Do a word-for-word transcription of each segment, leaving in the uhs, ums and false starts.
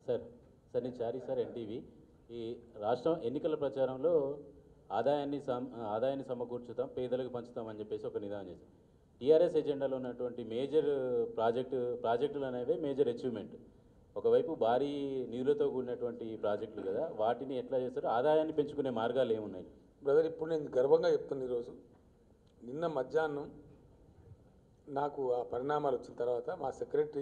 Sir sir నేను చారి sir NTV. ఈ రాష్ట్రం ఎన్నికల ప్రచారంలో ఆదాయాన్ని సమ ఆదాయాన్ని సమకూర్చుతాం, పేదలకు పంచుతాం అని చెప్పేసి ఒక నిదానం చేశాం. టీఆర్ఎస్ ఎజెండాలో ఉన్నటువంటి మేజర్ ప్రాజెక్టు ప్రాజెక్టులు అనేవి మేజర్ అచీవ్మెంట్. ఒకవైపు భారీ నిధులతో కూడినటువంటి ప్రాజెక్టులు కదా, వాటిని ఎట్లా చేస్తారు? ఆదాయాన్ని పెంచుకునే మార్గాలు ఏమున్నాయి? బ్రదర్, ఇప్పుడు నేను గర్వంగా చెప్తున్నా, ఈరోజు నిన్న మధ్యాహ్నం నాకు ఆ పరిణామాలు వచ్చిన తర్వాత మా సెక్రటరీ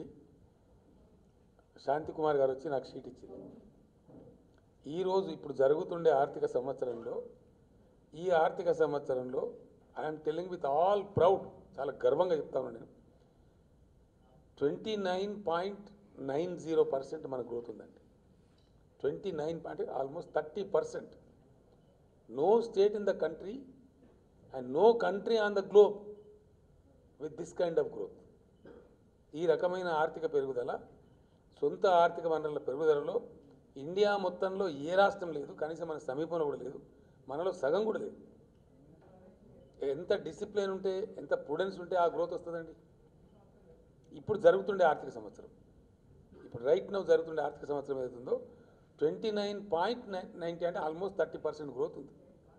శాంతి కుమార్ గారు వచ్చి నాకు షీట్ ఇచ్చింది. ఈరోజు ఇప్పుడు జరుగుతుండే ఆర్థిక సంవత్సరంలో ఈ ఆర్థిక సంవత్సరంలో I'm telling with all proud, చాలా గర్వంగా చెప్తాను నేను, twenty nine point nine zero percent మన గ్రోత్ ఉందండి. Twenty nine point almost thirty percent. No state in the country and no country on the globe with this kind of growth. ఈ రకమైన ఆర్థిక పెరుగుదల, సొంత ఆర్థిక వనరుల పెరుగుదలలో ఇండియా మొత్తంలో ఏ రాష్ట్రం లేదు, కనీసం మన సమీపంలో కూడా లేదు, మనలో సగం కూడా లేదు. ఎంత డిసిప్లిన్ ఉంటే, ఎంత ప్రుడెన్స్ ఉంటే ఆ గ్రోత్ వస్తుందండి. ఇప్పుడు జరుగుతుండే ఆర్థిక సంవత్సరం, ఇప్పుడు రైట్ నౌ జరుగుతుండే ఆర్థిక సంవత్సరం ఏదైతుందో twenty nine point nine ninety అంటే ఆల్మోస్ట్ థర్టీ పర్సెంట్ గ్రోత్ ఉంది.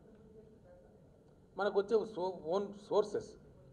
మనకు వచ్చే సో ఓన్ సోర్సెస్,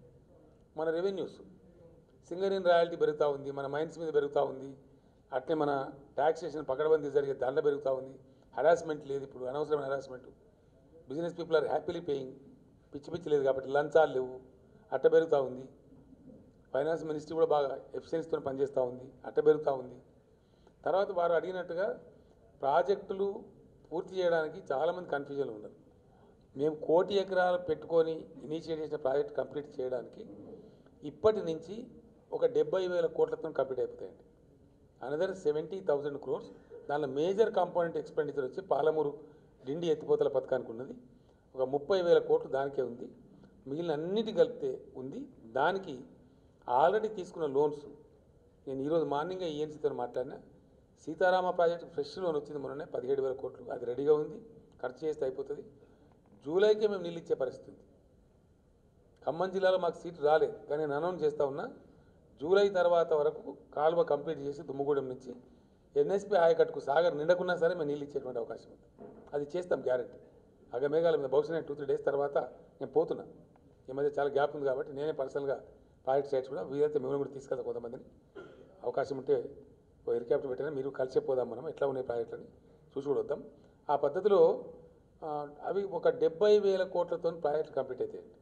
మన రెవెన్యూస్, సింగరేన్ రాయల్టీ పెరుగుతూ ఉంది, మన మైన్స్ మీద పెరుగుతూ ఉంది, అట్లే మన ట్యాక్సేషన్ పకడ్బందీ జరిగే దాంట్లో పెరుగుతూ ఉంది. హరాస్మెంట్ లేదు, ఇప్పుడు అనవసరమైన harassment. Business people are happily paying, పిచ్చి పిచ్చి లేదు కాబట్టి లంచాలు లేవు, అట్ట పెరుగుతూ ఉంది. ఫైనాన్స్ మినిస్ట్రీ కూడా బాగా ఎఫిషియన్సీతో పనిచేస్తూ ఉంది, అట్ట పెరుగుతూ ఉంది. తర్వాత వారు అడిగినట్టుగా ప్రాజెక్టులు పూర్తి చేయడానికి చాలామంది కన్ఫ్యూజన్లు ఉన్నారు. మేము కోటి ఎకరాలు పెట్టుకొని ఇనిషియేట్ చేసిన ప్రాజెక్ట్ కంప్లీట్ చేయడానికి ఇప్పటి నుంచి ఒక డెబ్బై వేల కోట్లతో కంప్లీట్ అయిపోతాయండి. Another seventy thousand crores. దానిలో మేజర్ కాంపోనెంట్ ఎక్స్పెండిచర్ వచ్చి పాలమూరు డిండి ఎత్తిపోతల పథకానికి ఉన్నది, ఒక ముప్పై వేల కోట్లు దానికే ఉంది. మిగిలిన అన్నిటి కలిపితే ఉంది. దానికి ఆల్రెడీ తీసుకున్న లోన్స్, నేను ఈరోజు మార్నింగ్ ఈఎన్సీతో మాట్లాడినా, సీతారామ ప్రాజెక్టు ఫ్రెష్ లోన్ వచ్చింది మొన్ననే పదిహేడు వేల కోట్లు, అది రెడీగా ఉంది, ఖర్చు చేస్తే అయిపోతుంది. జూలైకే మేము నీళ్ళు ఇచ్చే పరిస్థితి ఉంది. ఖమ్మం జిల్లాలో మాకు సీటు రాలేదు, కానీ నేను అనౌన్స్ చేస్తూ ఉన్నా, జూలై తర్వాత వరకు కాలువ కంప్లీట్ చేసి దుమ్ముగూడెం నుంచి ఎన్ఎస్పీ ఆయకట్టుకు సాగర్ నిండకున్నా సరే మేము నీళ్ళు ఇచ్చేటువంటి అవకాశం ఉంది. అది చేస్తాం గ్యారెంటీ. అగమేఘాల మీద బహుశా నేను టూ త్రీ డేస్ తర్వాత నేను పోతున్నా. ఈ మధ్య చాలా గ్యాప్ ఉంది కాబట్టి నేనే పర్సనల్గా ప్రాజెక్ట్ సైట్స్ కూడా వీలైతే మేము కూడా తీసుకెళ్తాం. కొంతమందిని అవకాశం ఉంటే ఓ హెలికాప్టర్ పెట్టినా మీరు కలిసే పోదాం, మనం ఎట్లా ఉన్నాయి ప్రాజెక్టులని చూసి కూడా వద్దాం. ఆ పద్ధతిలో అవి ఒక డెబ్బై వేల కోట్లతో ప్రాజెక్టు కంప్లీట్ అవుతాయండి.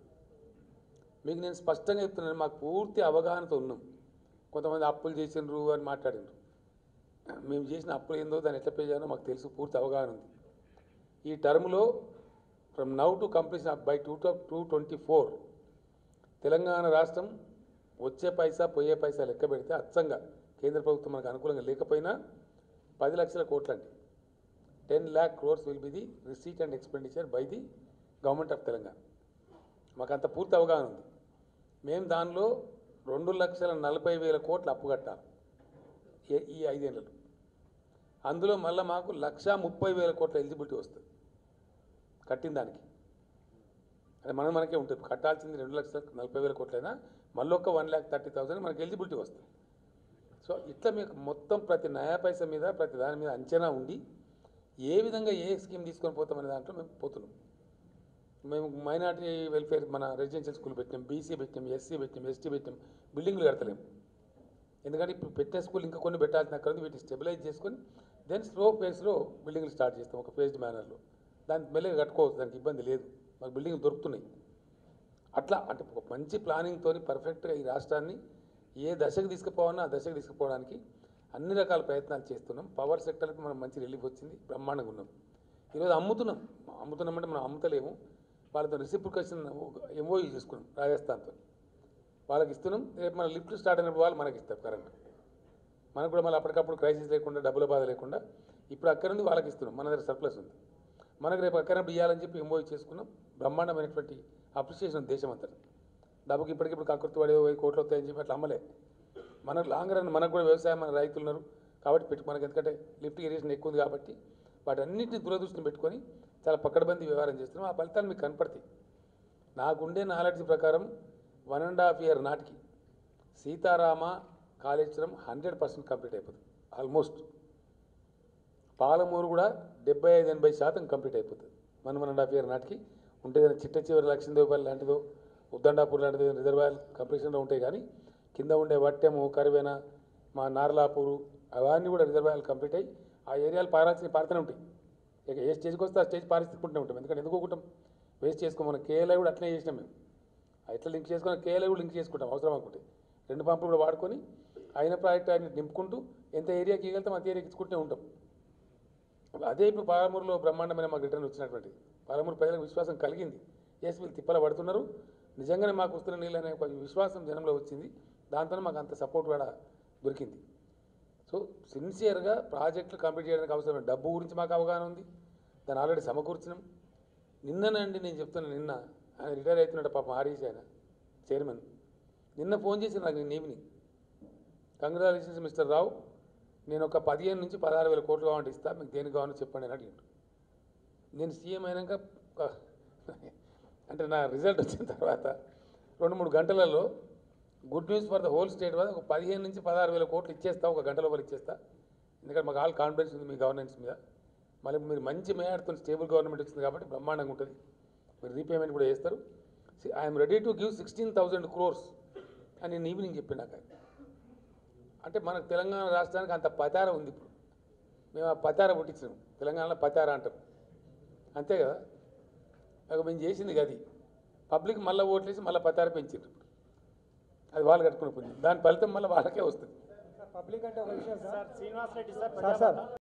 మీకు నేను స్పష్టంగా చెప్తున్నాను, మాకు పూర్తి అవగాహనతో ఉన్నాం. కొంతమంది అప్పులు చేసినారు అని మాట్లాడినారు. మేము చేసిన అప్పులు ఏందో, దాన్ని ఎట్లా పే చేయాలో మాకు తెలుసు, పూర్తి అవగాహన ఉంది. ఈ టర్మ్లో from now to completion by two two twenty four Telangana రాష్ట్రం వచ్చే పైసా పోయే పైసా లెక్క పెడితే అచ్చంగా కేంద్ర ప్రభుత్వం మనకు అనుకూలంగా లేకపోయినా పది లక్షల కోట్లండి. Ten lakh crores will be the receipt and expenditure by the government of Telangana. మాకు అంత పూర్తి అవగాహన ఉంది. మేము దానిలో రెండు లక్షల నలభై వేల కోట్లు అప్పు కట్టాలి ఈ ఐదేళ్లలో. అందులో మళ్ళీ మాకు లక్ష ముప్పై వేల కోట్ల ఎలిజిబిలిటీ వస్తుంది కట్టిన దానికి. అది మనం మనకే ఉంటుంది, కట్టాల్సింది రెండు లక్షల నలభై వేల కోట్లైనా మళ్ళీ ఒక వన్ ల్యాక్ థర్టీ థౌసండ్ మనకి ఎలిజిబిలిటీ వస్తుంది. సో ఇట్లా మీకు మొత్తం ప్రతి నయా పైసా మీద ప్రతి దాని మీద అంచనా ఉండి ఏ విధంగా ఏ స్కీమ్ తీసుకొని పోతామనే దాంట్లో మేము పోతున్నాం. మేము మైనార్టీ వెల్ఫేర్ మన రెసిడెన్షియల్ స్కూల్ పెట్టినాం, బీసీ పెట్టినాం, ఎస్సీ పెట్టినాం, ఎస్టీ పెట్టినాం. బిల్డింగ్లు కడతలేము, ఎందుకంటే ఇప్పుడు పెట్టే స్కూల్ ఇంకా కొన్ని పెట్టాల్సిన అక్కడ ఉంది. వీటిని స్టెబిలైజ్ చేసుకొని దెన్ స్లో ఫేజ్లో బిల్డింగ్లు స్టార్ట్ చేస్తాం, ఒక ఫేజ్డ్ మేనర్లో. దానికి మెల్లగా కట్టుకోవచ్చు, దానికి ఇబ్బంది లేదు, మాకు బిల్డింగ్లు దొరుకుతున్నాయి. అట్లా అంటే ఒక మంచి ప్లానింగ్తో పర్ఫెక్ట్గా ఈ రాష్ట్రాన్ని ఏ దశకు తీసుకుపోవాలన్నా ఆ దశకు తీసుకుపోవడానికి అన్ని రకాల ప్రయత్నాలు చేస్తున్నాం. పవర్ సెక్టర్కి మనం మంచి రిలీఫ్ వచ్చింది, బ్రహ్మాండంగా ఉన్నాం. ఈరోజు అమ్ముతున్నాం అమ్ముతున్నామంటే మనం అమ్ముతలేము, వాళ్ళతో రిసిప్రికేషన్ ఎంఓయూ చేసుకున్నాం రాజస్థాన్తో, వాళ్ళకి ఇస్తున్నాం. రేపు మన లిఫ్ట్ స్టార్ట్ అయినప్పుడు వాళ్ళు మనకి ఇస్తారు కరెంట్. మనకు కూడా మళ్ళీ అప్పటికప్పుడు క్రైసిస్ లేకుండా, డబ్బుల బాధ లేకుండా ఇప్పుడు అక్కడ నుండి వాళ్ళకి ఇస్తున్నాం. మన దగ్గర సర్ప్లస్ ఉంది, మనకు రేపు అక్కడప్పుడు ఇవ్వాలని చెప్పి ఎంఓయూ చేసుకున్నాం. బ్రహ్మాండమైనటువంటి అప్రిషియేషన్ దేశం అంతా. డబ్బుకి ఇప్పటికిప్పుడు కకృతి పడే వెయ్యి కోట్లు వస్తాయని చెప్పి అట్లా అమ్మలే. మనకు లాంగ్ రన్ మనకు కూడా వ్యవసాయం, మన రైతులు ఉన్నారు కాబట్టి పెట్టు మనకు, ఎందుకంటే లిఫ్ట్ ఇరిగేషన్ ఎక్కువ ఉంది కాబట్టి వాటన్నింటినీ దూరదృష్టిని పెట్టుకొని చాలా పక్కడబందీ వ్యవహారం చేస్తున్నాం. ఆ ఫలితాలు మీకు కనపడతాయి. నాకుండే నాలెడ్జ్ ప్రకారం వన్ అండ్ హాఫ్ ఇయర్ నాటికి Sitarama Kaleshwaram hundred percent complete అయిపోతుంది ఆల్మోస్ట్. పాలమూరు కూడా డెబ్బై ఐదు ఎనభై శాతం కంప్లీట్ అయిపోతుంది one one and half year నాటికి ఉంటే చిట్ట చివరి లక్ష్మీదేవపల్లి లాంటిదో ఉద్దండాపూర్ లాంటిదో రిజర్వాయర్ కంప్లీషన్లో ఉంటాయి. కానీ కింద ఉండే వట్టెము కరివేన మా నార్లాపూరు అవన్నీ కూడా రిజర్వాయర్లు కంప్లీట్ అయ్యి ఆ ఏరియాలు పారాల్సిన పారుతూనే ఉంటాయి. ఇక ఏ స్టేజ్కి వస్తే ఆ స్టేజ్ పారిస్తుంటూనే ఉంటాం. ఎందుకంటే ఎందుకు ఒకటం వేస్ట్ చేసుకో మనం కేఎల్ఐ కూడా అట్లనే చేసినాం మేము. ఎట్లా లింక్ చేసుకుని కేఎల్ఐ కూడా లింక్ చేసుకుంటాం అవసరం అనుకుంటే రెండు పంపులు కూడా వాడుకొని అయిన ప్రాజెక్ట్ ఆయన నింపుకుంటూ ఎంత ఏరియాకి ఇవ్వగలుగుతాం అంత ఏరియాకి ఇచ్చుకుంటూనే ఉంటాం. అదే ఇప్పుడు పాలమూరులో బ్రహ్మాండమైన మాకు రిటర్న్ వచ్చినటువంటి పాలమూరు ప్రజలకు విశ్వాసం కలిగింది. ఎస్ వీళ్ళు తిప్పల పడుతున్నారు, నిజంగానే మాకు వస్తున్న నీళ్ళు అనే ఒక విశ్వాసం జనంలో వచ్చింది. దాంతో మాకు అంత సపోర్ట్ కూడా దొరికింది. సో సిన్సియర్గా ప్రాజెక్టులు కంప్లీట్ చేయడానికి అవసరమైన డబ్బు గురించి మాకు అవగాహన ఉంది. దాన్ని ఆల్రెడీ సమకూర్చినాం. నిన్ననండి నేను చెప్తున్నాను, నిన్న ఆయన రిటైర్ అవుతున్నాడు పాపం ఆర్ఈసీ ఆయన చైర్మన్. నిన్న ఫోన్ చేసి నాకు నేను ఈవినింగ్ కంగ్రాచులేషన్స్ మిస్టర్ రావు, నేను ఒక పదిహేను నుంచి పదహారు వేల కోట్లు కావాలంటే ఇస్తా, మీకు దేనికి కావాలో చెప్పండి అని అడిగాడు. నేను సీఎం అయినాక అంటే నా రిజల్ట్ వచ్చిన తర్వాత రెండు మూడు గంటలలో good news for the whole state వల్ల ఒక పదిహేను నుంచి పదహారు వేల కోట్లు ఇచ్చేస్తా, ఒక గంట లోపల ఇచ్చేస్తా. ఎందుకంటే మాకు ఆల్ కాన్ఫిడెన్స్ ఉంది మీ గవర్నెన్స్ మీద. మళ్ళీ మీరు మంచి మేయాడుతున్న స్టేబుల్ గవర్నమెంట్ వచ్చింది కాబట్టి బ్రహ్మాండంగా ఉంటుంది. మీరు రీపేమెంట్ కూడా చేస్తారు. I'm ready to give sixteen thousand crores అని నేను ఈవినింగ్ చెప్పి నాకు. అంటే మనకు తెలంగాణ రాష్ట్రానికి అంత పతార ఉంది. ఇప్పుడు మేము ఆ పతార పుట్టించినాం, తెలంగాణలో పతార అంటాం అంతే కదా. నాకు మేము చేసింది గది పబ్లిక్ మళ్ళీ ఓట్లేసి మళ్ళీ పతార పెంచారు. అది వాళ్ళు కట్టుకుని పోయింది, దాని ఫలితం మళ్ళీ వాళ్ళకే వస్తుంది. పబ్లిక్ అంటే ఒక విషయం sir, Srinivas Reddy sir sir sir